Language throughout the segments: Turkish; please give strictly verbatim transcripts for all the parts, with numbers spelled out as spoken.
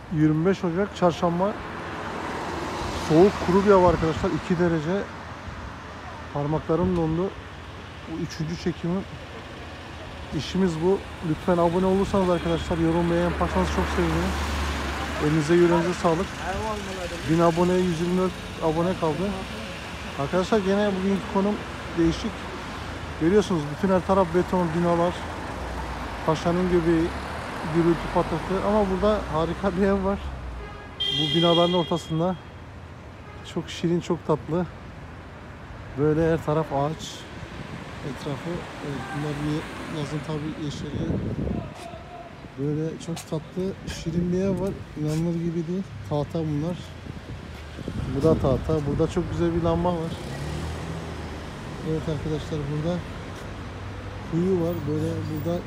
yirmi beş Ocak Çarşamba. Soğuk, kuru bir hava arkadaşlar. iki derece. Parmaklarım dondu. Bu üçüncü çekimim. İşimiz bu. Lütfen abone olursanız arkadaşlar, yorum beğen yaparsanız çok sevinirim. Elinize yüreğinize sağlık. bin aboneye yüz yirmi dört abone kaldı. Arkadaşlar gene bugünkü konum değişik. Görüyorsunuz bütün her taraf beton, binalar. Paşa'nın göbeği, gürültü patlatı. Ama burada harika bir ev var. Bu binaların ortasında. Çok şirin, çok tatlı. Böyle her taraf ağaç. Etrafı, evet, bunlar bir yazın tabi yeşeriyor. Böyle çok tatlı, şirin bir ev var. İnanılır gibi değil. Tahta bunlar. Bu da tahta. Burada çok güzel bir lamba var. Evet arkadaşlar, burada kuyu var. Böyle burada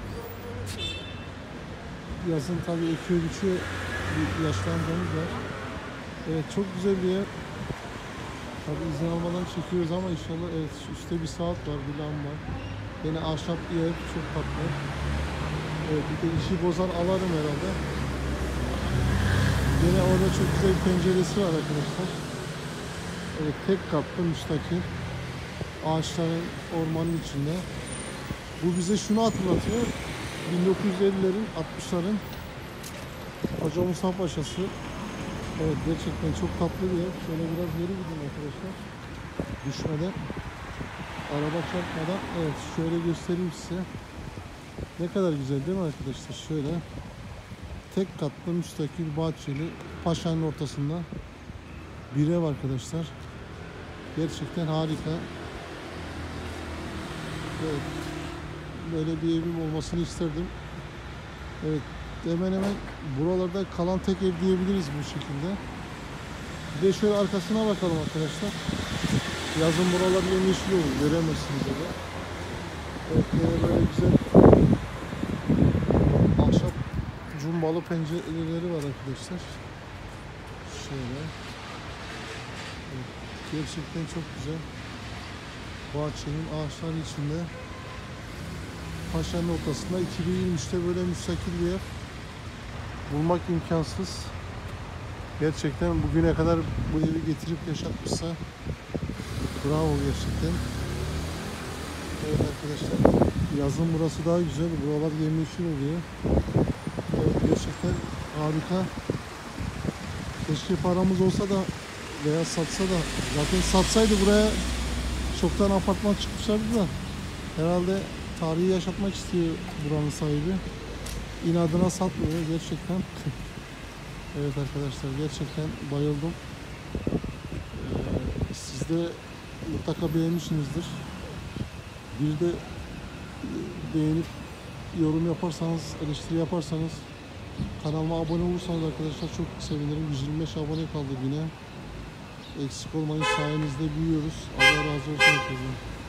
yazın tabi ekiyor biçiyor bir yaşlandığımız var. Evet, çok güzel bir yer. Tabi izin almadan çekiyoruz ama inşallah. Evet, üstte bir saat var, bir lamba. Yine ahşap bir ev, çok tatlı. Evet, bir de işi bozan alarım herhalde. Yine orada çok güzel bir penceresi var arkadaşlar. Evet, tek katlı müstakil. Ağaçların, ormanın içinde. Bu bize şunu hatırlatıyor. bin dokuz yüz ellilerin, altmışların Hoca Musa Paşası. Evet, gerçekten çok tatlı bir ev. Şöyle biraz geri gidin arkadaşlar. Düşmeden, araba çarpmadan. Evet, şöyle göstereyim size. Ne kadar güzel değil mi arkadaşlar? Şöyle tek katlı müstakil bahçeli, Paşa'nın ortasında bir ev arkadaşlar. Gerçekten harika. Evet, böyle bir evim olmasını isterdim. Evet, hemen hemen buralarda kalan tek ev diyebiliriz bu şekilde. Bir de şöyle arkasına bakalım arkadaşlar. Yazın buralar yemyeşil olur, göremezsiniz öyle. Evet, yine böyle güzel ahşap cumbalı pencereleri var arkadaşlar. Şöyle. Evet, gerçekten çok güzel. Bahçenin ağaçların içinde, Paşa'nın ortasında. iki bin yirmi üçte böyle müstakil bir ev bulmak imkansız. Gerçekten bugüne kadar bu evi getirip yaşatmışsa bravo gerçekten. Evet arkadaşlar, yazın burası daha güzel. Buralar yemyeşil oluyor. Evet, gerçekten harika. Keşke paramız olsa da veya satsa da, zaten satsaydı buraya çoktan apartman çıkmışlardı da, herhalde tarihi yaşatmak istiyor buranın sahibi. İnadına satmıyor gerçekten. Evet arkadaşlar, gerçekten bayıldım. Ee, siz de mutlaka beğenmişsinizdir. Bir de beğenip yorum yaparsanız, eleştiri yaparsanız, kanalıma abone olursanız arkadaşlar çok sevinirim. yüz yirmi beş abone kaldı yine. Eksik olmayın, sayenizde büyüyoruz. Allah razı olsun.